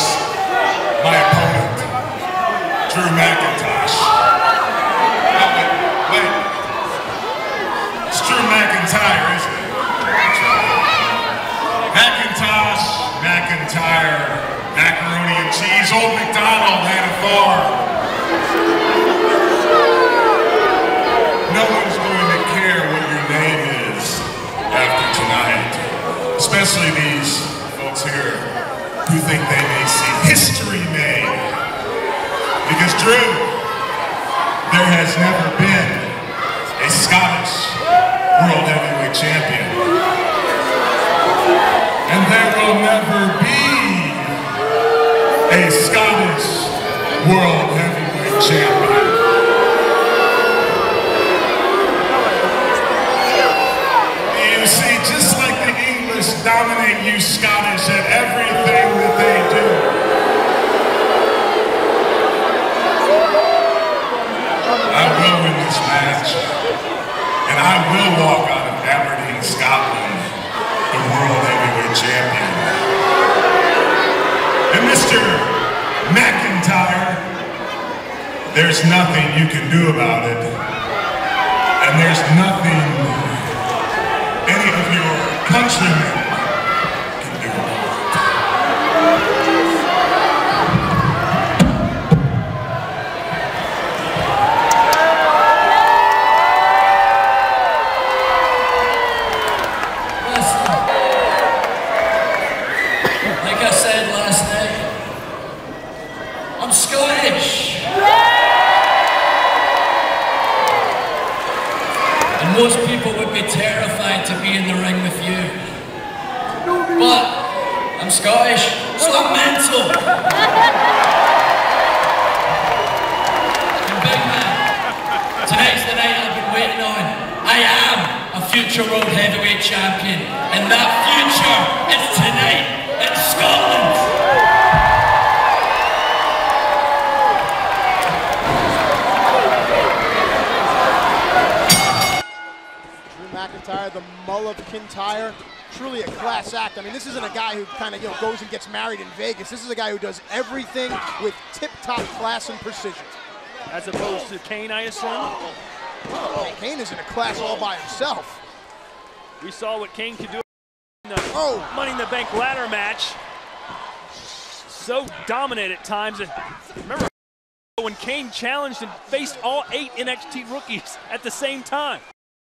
my opponent, Drew McIntyre. Oh, wait. It's Drew McIntyre, isn't it? McIntyre, macaroni and cheese, old McDonald had a farm. No one's going to care what your name is after tonight, especially these folks here who think they may see history made. Because Drew, there has never been a Scottish World Heavyweight Champion. And there will never be a Scottish World Heavyweight Champion. You see, just like the English dominate you Scottish at everything that they do, I will win this match, and I will walk out of Aberdeen, Scotland, the World Heavyweight Champion. And Mr. McIntyre, there's nothing you can do about it, and there's nothing any of your countrymen can do about it. Like I said last night, I'm Scottish. And most people would be terrified to be in the ring with you. But I'm Scottish, so I'm mental. And big man, tonight's the night I've been waiting on. I am a future World Heavyweight Champion, and that future is tonight in Scotland. Drew McIntyre, the Mull of Kintyre, truly a class act. I mean, this isn't a guy who kind of goes and gets married in Vegas. This is a guy who does everything with tip-top class and precision. As opposed to Kane, I assume? Oh, Kane is in a class all by himself. We saw what Kane could do in the Money in the Bank ladder match. So dominant at times. Remember when Kane challenged and faced all 8 NXT rookies at the same time.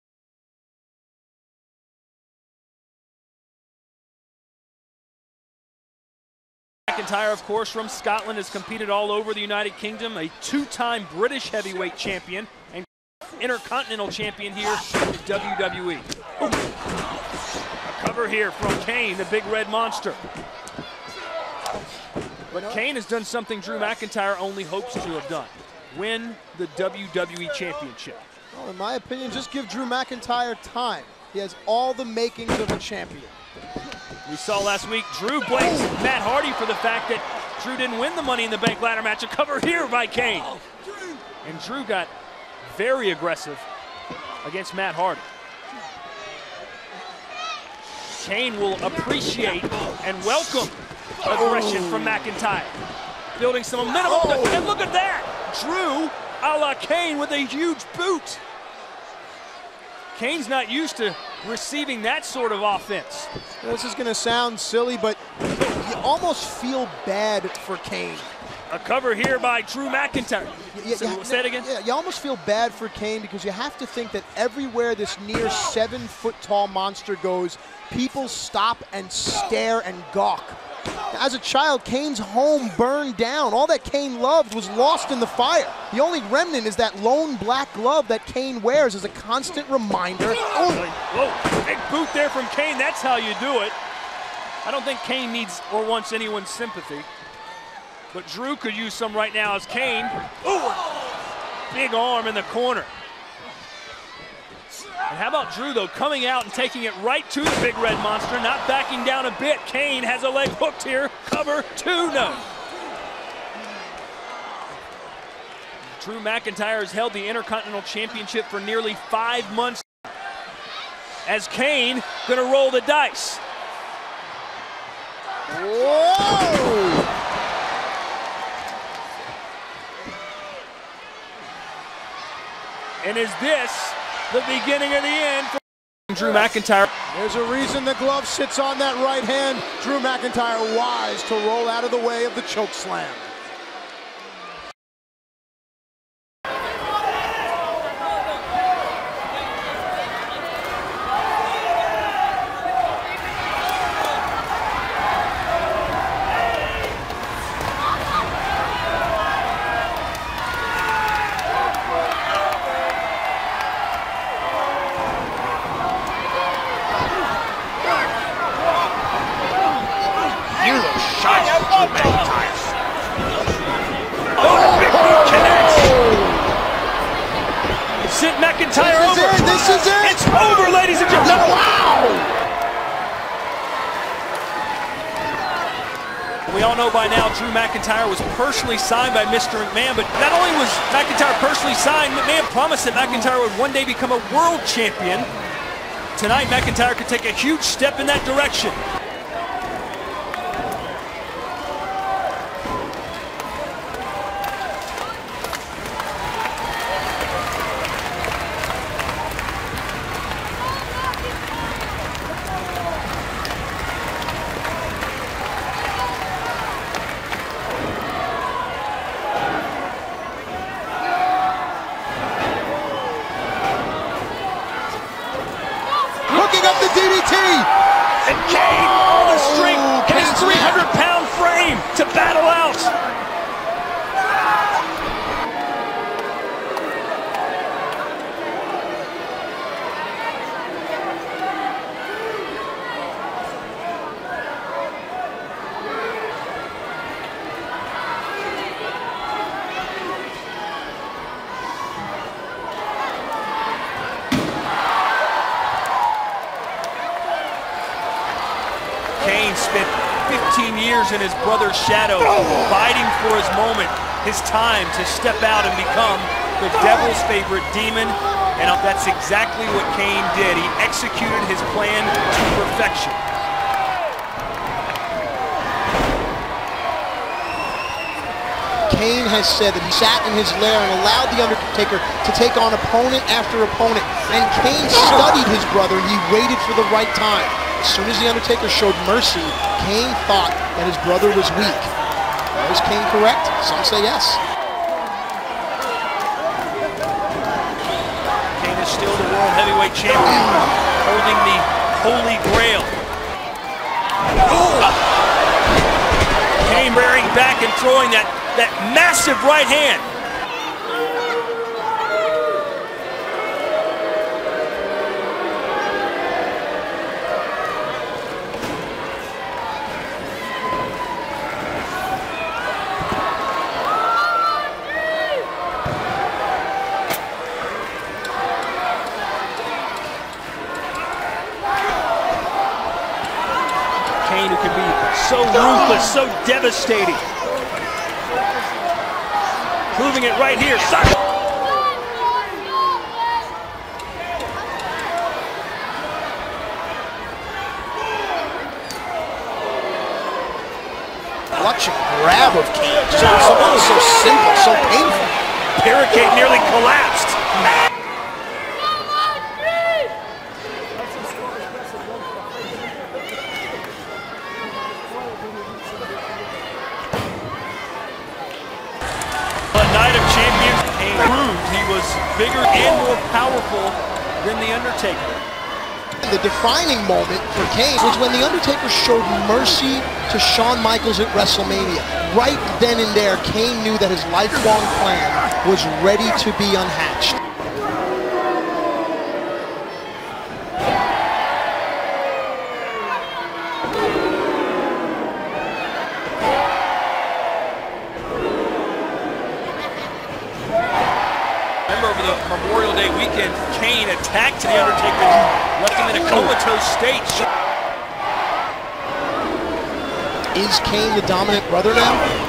McIntyre, of course, from Scotland, has competed all over the United Kingdom, a 2-time British heavyweight champion and intercontinental champion here in WWE. A cover here from Kane, the big red monster. But Kane has done something Drew McIntyre only hopes to have done: win the WWE Championship. Well, in my opinion, just give Drew McIntyre time. He has all the makings of a champion. We saw last week Drew blames Matt Hardy for the fact that Drew didn't win the Money in the Bank ladder match. A cover here by Kane. And Drew got very aggressive against Matt Hardy. Kane will appreciate and welcome aggression from McIntyre. Building some momentum. And look at that! Drew, a la Kane, with a huge boot. Kane's not used to receiving that sort of offense. This is going to sound silly, but you almost feel bad for Kane. A cover here by Drew McIntyre. Say it again? Yeah, you almost feel bad for Kane because you have to think that everywhere this near 7-foot-tall monster goes, people stop and stare and gawk. As a child, Kane's home burned down. All that Kane loved was lost in the fire. The only remnant is that lone black glove that Kane wears as a constant reminder. Whoa, big boot there from Kane. That's how you do it. I don't think Kane needs or wants anyone's sympathy. But Drew could use some right now as Kane. Big arm in the corner. And how about Drew, though, coming out and taking it right to the big red monster, not backing down a bit. Kane has a leg hooked here. Cover 2, no. Drew McIntyre has held the Intercontinental Championship for nearly 5 months. As Kane gonna roll the dice. Whoa! And is this the beginning of the end for Drew McIntyre? There's a reason the glove sits on that right hand. Drew McIntyre wise to roll out of the way of the choke slam. Sent McIntyre over. This is it. It's over, ladies and gentlemen. Wow! We all know by now Drew McIntyre was personally signed by Mr. McMahon, but not only was McIntyre personally signed, McMahon promised that McIntyre would one day become a world champion. Tonight, McIntyre could take a huge step in that direction. Up the DDT! And Kane, all the strength in his 300-pound frame to battle out. Kane spent 15 years in his brother's shadow, fighting for his moment, his time to step out and become the devil's favorite demon. And that's exactly what Kane did. He executed his plan to perfection. Kane has said that he sat in his lair and allowed The Undertaker to take on opponent after opponent. And Kane studied his brother and he waited for the right time. As soon as The Undertaker showed mercy, Kane thought that his brother was weak. Was Kane correct? Some say yes. Kane is still the World Heavyweight Champion, holding the Holy Grail. Kane rearing back and throwing that massive right hand. Kane, who can be so ruthless, so devastating. Proving it right here. Clutching grab of Kane. So simple, so painful. Barricade nearly collapsed. Night of Champions, Kane proved he was bigger and more powerful than The Undertaker. The defining moment for Kane was when The Undertaker showed mercy to Shawn Michaels at WrestleMania. Right then and there, Kane knew that his lifelong plan was ready to be unhatched. Over the Memorial Day weekend, Kane attacked The Undertaker and left him in a comatose state. Is Kane the dominant brother now?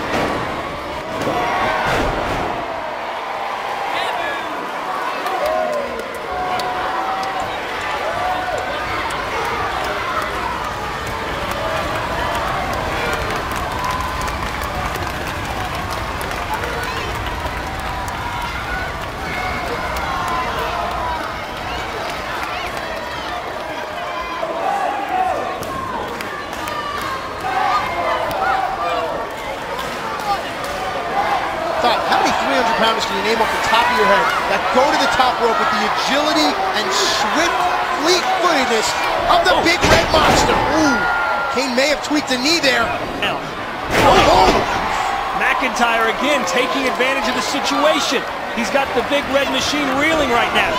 thought, how many 300-pounders can you name off the top of your head that go to the top rope with the agility and swift fleet-footedness of the big red monster? Ooh, Kane may have tweaked a knee there. Oh. McIntyre again taking advantage of the situation. He's got the big red machine reeling right now.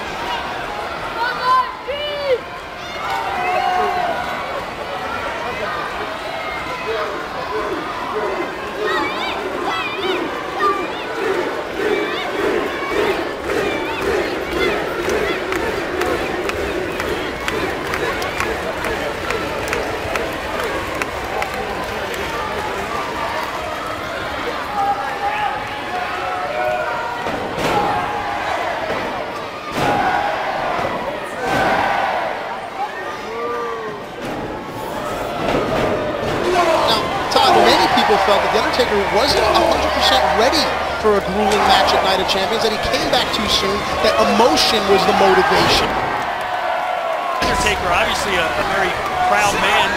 Felt that The Undertaker wasn't 100% ready for a grueling match at Night of Champions, that he came back too soon, that emotion was the motivation. Undertaker, obviously a very proud man.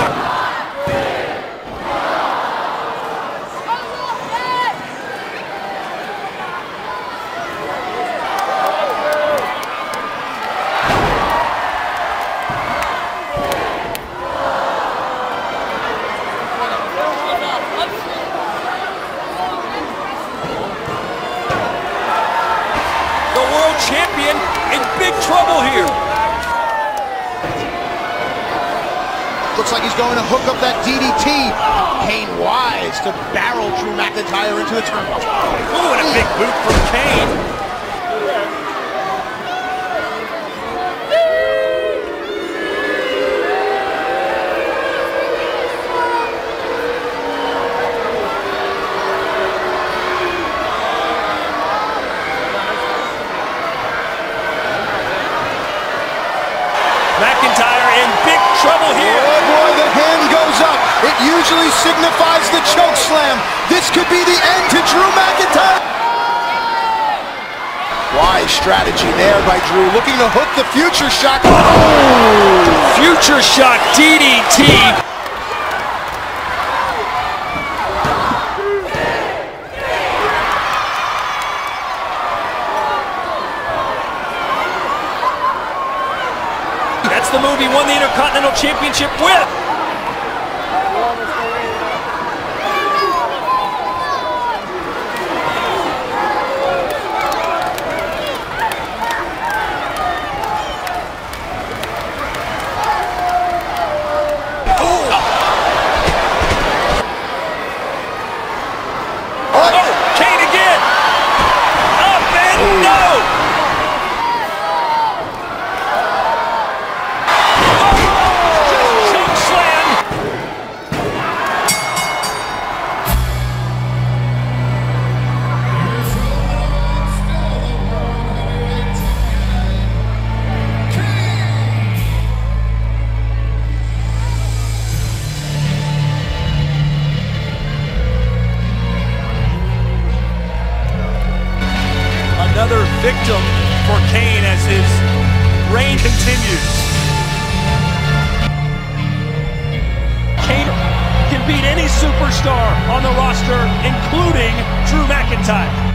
Champion in big trouble here. Looks like he's going to hook up that DDT. Kane wise to barrel Drew McIntyre into the turnbuckle. Ooh, and a big boot from Kane. McIntyre in big trouble here. Oh boy, the hand goes up. It usually signifies the choke slam. This could be the end to Drew McIntyre. Wise strategy there by Drew, looking to hook the future shock. Oh! Future shock DDT. That's the move he won the Intercontinental Championship with. Kane again. Up and no. Another victim for Kane as his reign continues. Kane can beat any superstar on the roster, including Drew McIntyre.